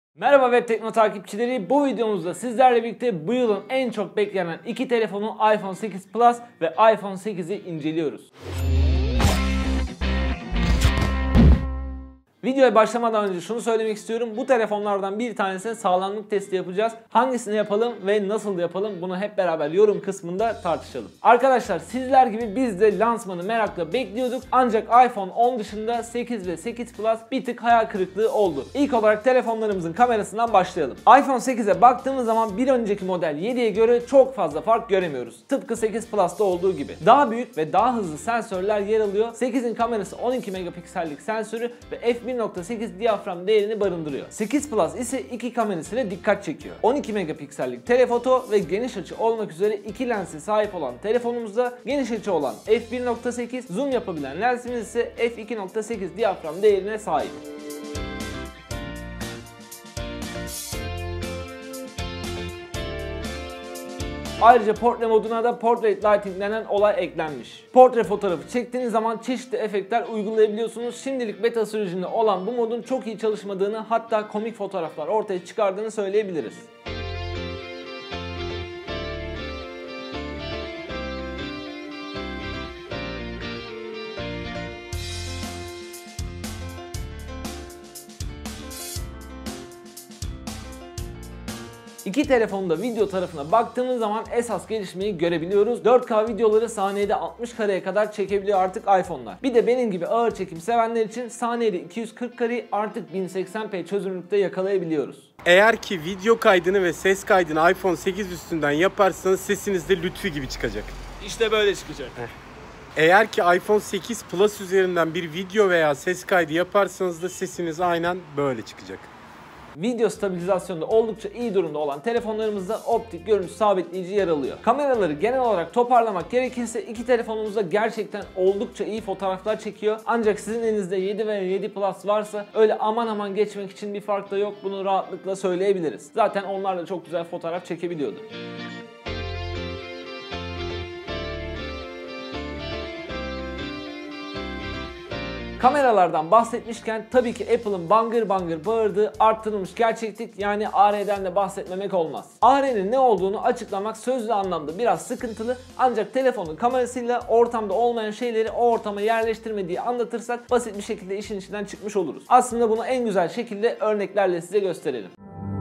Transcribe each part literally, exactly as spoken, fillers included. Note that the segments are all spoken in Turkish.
Merhaba Web Tekno takipçileri, bu videomuzda sizlerle birlikte bu yılın en çok beklenen iki telefonu iPhone sekiz Plus ve iPhone sekizi inceliyoruz. Videoya başlamadan önce şunu söylemek istiyorum. Bu telefonlardan bir tanesine sağlamlık testi yapacağız. Hangisini yapalım ve nasıl yapalım bunu hep beraber yorum kısmında tartışalım. Arkadaşlar sizler gibi biz de lansmanı merakla bekliyorduk. Ancak iPhone on dışında sekiz ve sekiz Plus bir tık hayal kırıklığı oldu. İlk olarak telefonlarımızın kamerasından başlayalım. iPhone sekize baktığımız zaman bir önceki model yediye göre çok fazla fark göremiyoruz. Tıpkı sekiz Plus'ta olduğu gibi. Daha büyük ve daha hızlı sensörler yer alıyor. sekizin kamerası on iki megapiksellik sensörü ve f bir nokta sekiz diyafram değerini barındırıyor. sekiz Plus ise iki kamerasıyla dikkat çekiyor. on iki megapiksellik telefoto ve geniş açı olmak üzere iki lense sahip olan telefonumuzda geniş açı olan f bir nokta sekiz, zoom yapabilen lensimiz ise f iki nokta sekiz diyafram değerine sahip. Ayrıca portre moduna da Portrait Lighting denen olay eklenmiş. Portre fotoğrafı çektiğiniz zaman çeşitli efektler uygulayabiliyorsunuz. Şimdilik beta sürecinde olan bu modun çok iyi çalışmadığını, hatta komik fotoğraflar ortaya çıkardığını söyleyebiliriz. İki telefonda video tarafına baktığımız zaman esas gelişmeyi görebiliyoruz. dört K videoları saniyede altmış kareye kadar çekebiliyor artık iPhone'lar. Bir de benim gibi ağır çekim sevenler için saniyede iki yüz kırk kareyi artık bin seksen p çözünürlükte yakalayabiliyoruz. Eğer ki video kaydını ve ses kaydını iPhone sekiz üstünden yaparsanız sesiniz de Lütfü gibi çıkacak. İşte böyle çıkacak. Eğer ki iPhone sekiz Plus üzerinden bir video veya ses kaydı yaparsanız da sesiniz aynen böyle çıkacak. Video stabilizasyonda oldukça iyi durumda olan telefonlarımızda optik görüntü sabitleyici yer alıyor. Kameraları genel olarak toparlamak gerekirse iki telefonumuzda gerçekten oldukça iyi fotoğraflar çekiyor. Ancak sizin elinizde yedi veya yedi Plus varsa öyle aman aman geçmek için bir fark da yok. Bunu rahatlıkla söyleyebiliriz. Zaten onlar da çok güzel fotoğraf çekebiliyordu. Kameralardan bahsetmişken tabii ki Apple'ın bangır bangır bağırdığı arttırılmış gerçeklik, yani A R'den de bahsetmemek olmaz. A R'nin ne olduğunu açıklamak sözlü anlamda biraz sıkıntılı, ancak telefonun kamerasıyla ortamda olmayan şeyleri o ortama yerleştirme diye anlatırsak basit bir şekilde işin içinden çıkmış oluruz. Aslında bunu en güzel şekilde örneklerle size gösterelim.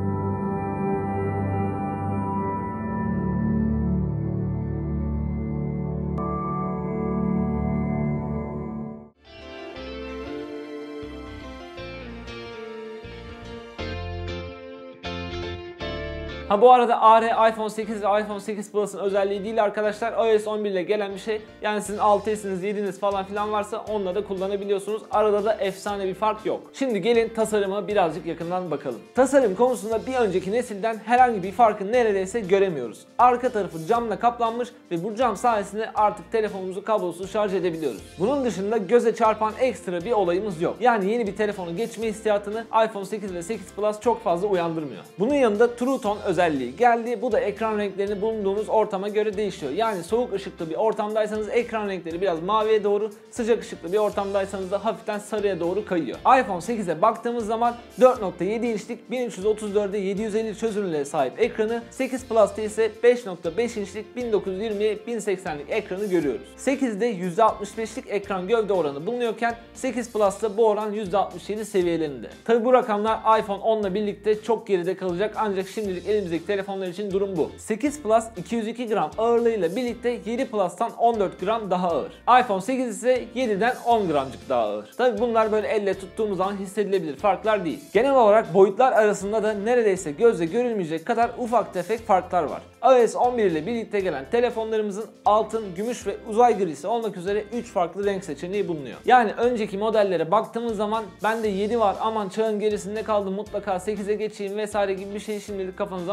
Ha bu arada A R iPhone sekiz ve iPhone sekiz Plus'ın özelliği değil arkadaşlar. iOS on bir ile gelen bir şey. Yani sizin altısınız, yediniz falan filan varsa onunla da kullanabiliyorsunuz. Arada da efsane bir fark yok. Şimdi gelin tasarıma birazcık yakından bakalım. Tasarım konusunda bir önceki nesilden herhangi bir farkı neredeyse göremiyoruz. Arka tarafı camla kaplanmış ve bu cam sayesinde artık telefonumuzu kablosuz şarj edebiliyoruz. Bunun dışında göze çarpan ekstra bir olayımız yok. Yani yeni bir telefonu geçme hissiyatını iPhone sekiz ve sekiz Plus çok fazla uyandırmıyor. Bunun yanında True Tone özelliği özelliği geldi. Bu da ekran renklerini bulunduğunuz ortama göre değişiyor. Yani soğuk ışıklı bir ortamdaysanız ekran renkleri biraz maviye doğru, sıcak ışıklı bir ortamdaysanız da hafiften sarıya doğru kayıyor. iPhone sekize baktığımız zaman dört nokta yedi inçlik bin üç yüz otuz dört'e yedi yüz elli çözünürlüğe sahip ekranı, sekiz Plus'ta ise beş nokta beş inçlik bin dokuz yüz yirmi'ye bin seksen'lik ekranı görüyoruz. sekizde yüzde altmış beş'lik ekran gövde oranı bulunuyorken sekiz Plus'ta bu oran yüzde altmış yedi seviyelerinde. Tabi bu rakamlar iPhone on ile birlikte çok geride kalacak, ancak şimdilik elimizdeki telefonlar için durum bu. sekiz Plus iki yüz iki gram ağırlığıyla birlikte yedi Plus'tan on dört gram daha ağır. iPhone sekiz ise yedi'den on gramcık daha ağır. Tabi bunlar böyle elle tuttuğumuz zaman hissedilebilir farklar değil. Genel olarak boyutlar arasında da neredeyse gözle görülmeyecek kadar ufak tefek farklar var. iOS on bir ile birlikte gelen telefonlarımızın altın, gümüş ve uzay grisi olmak üzere üç farklı renk seçeneği bulunuyor. Yani önceki modellere baktığımız zaman bende yedi var, aman çağın gerisinde kaldım, mutlaka sekize geçeyim vesaire gibi bir şey şimdilik kafanızdan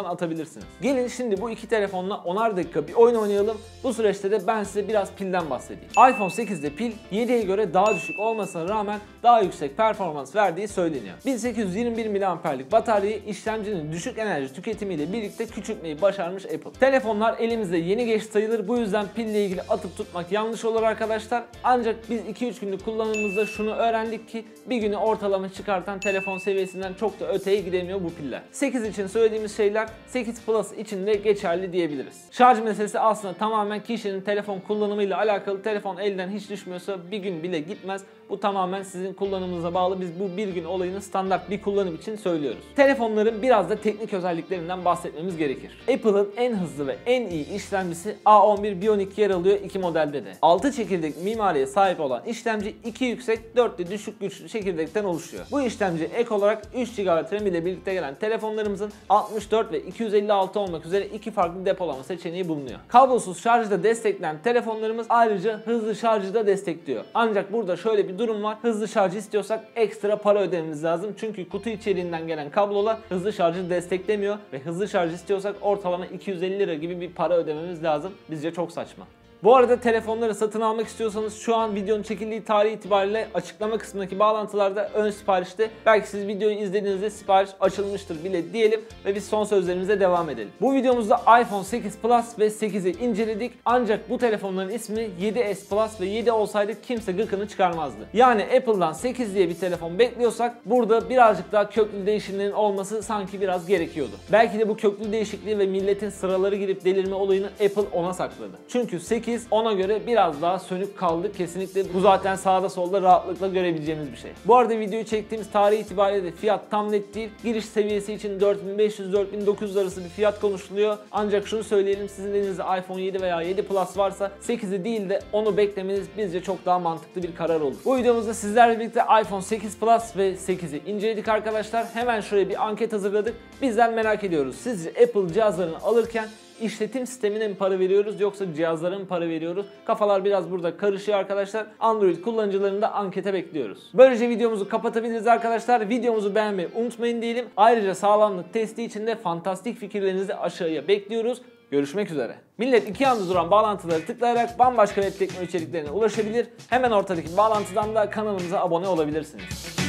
atabilirsiniz. Gelin şimdi bu iki telefonla onar dakika bir oyun oynayalım. Bu süreçte de ben size biraz pilden bahsedeyim. iPhone sekizde pil yediye göre daha düşük olmasına rağmen daha yüksek performans verdiği söyleniyor. bin sekiz yüz yirmi bir miliamperlik bataryayı işlemcinin düşük enerji tüketimiyle birlikte küçültmeyi başarmış Apple. Telefonlar elimizde yeni geçti sayılır. Bu yüzden pille ilgili atıp tutmak yanlış olur arkadaşlar. Ancak biz iki üç günlük kullanımımızda şunu öğrendik ki bir günü ortalama çıkartan telefon seviyesinden çok da öteye gidemiyor bu piller. sekiz için söylediğimiz şeyler sekiz Plus için de geçerli diyebiliriz. Şarj meselesi aslında tamamen kişinin telefon kullanımıyla alakalı. Telefon elden hiç düşmüyorsa bir gün bile gitmez. Bu tamamen sizin kullanımınıza bağlı. Biz bu bir gün olayını standart bir kullanım için söylüyoruz. Telefonların biraz da teknik özelliklerinden bahsetmemiz gerekir. Apple'ın en hızlı ve en iyi işlemcisi A on bir Bionic yer alıyor iki modelde de. altı çekirdek mimariye sahip olan işlemci iki yüksek dört de düşük güçlü çekirdekten oluşuyor. Bu işlemci ek olarak üç gigabayt RAM ile birlikte gelen telefonlarımızın altmış dört ve iki yüz elli altı olmak üzere iki farklı depolama seçeneği bulunuyor. Kablosuz şarjda destekleyen telefonlarımız ayrıca hızlı şarjı da destekliyor. Ancak burada şöyle bir durum var. Hızlı şarj istiyorsak ekstra para ödememiz lazım. Çünkü kutu içeriğinden gelen kablolar hızlı şarjı desteklemiyor ve hızlı şarj istiyorsak ortalama iki yüz elli lira gibi bir para ödememiz lazım. Bizce çok saçma. Bu arada telefonları satın almak istiyorsanız şu an videonun çekildiği tarih itibariyle açıklama kısmındaki bağlantılarda ön siparişte, belki siz videoyu izlediğinizde sipariş açılmıştır bile diyelim ve biz son sözlerimize devam edelim. Bu videomuzda iPhone sekiz Plus ve sekizi inceledik. Ancak bu telefonların ismi yedi S Plus ve yedi olsaydı kimse gıkını çıkarmazdı. Yani Apple'dan sekiz diye bir telefon bekliyorsak burada birazcık daha köklü değişimlerin olması sanki biraz gerekiyordu. Belki de bu köklü değişikliği ve milletin sıraları girip delirme olayını Apple ona sakladı. Çünkü sekiz ona göre biraz daha sönük kaldı. Kesinlikle bu zaten sağda solda rahatlıkla görebileceğimiz bir şey. Bu arada videoyu çektiğimiz tarih itibariyle de fiyat tam net değil. Giriş seviyesi için dört bin beş yüz dört bin dokuz yüz arası bir fiyat konuşuluyor. Ancak şunu söyleyelim, sizin elinizde iPhone yedi veya yedi Plus varsa sekizi değil de onu beklemeniz bizce çok daha mantıklı bir karar olur. Bu videomuzda sizlerle birlikte iPhone sekiz Plus ve sekizi inceledik arkadaşlar. Hemen şuraya bir anket hazırladık. Bizden merak ediyoruz. Sizce Apple cihazlarını alırken İşletim sistemine mi para veriyoruz yoksa cihazlara mı para veriyoruz? Kafalar biraz burada karışıyor arkadaşlar. Android kullanıcılarını da ankete bekliyoruz. Böylece videomuzu kapatabiliriz arkadaşlar. Videomuzu beğenmeyi unutmayın diyelim. Ayrıca sağlamlık testi için de fantastik fikirlerinizi aşağıya bekliyoruz. Görüşmek üzere. Millet iki yanda duran bağlantıları tıklayarak bambaşka web teknoloji içeriklerine ulaşabilir. Hemen ortadaki bağlantıdan da kanalımıza abone olabilirsiniz.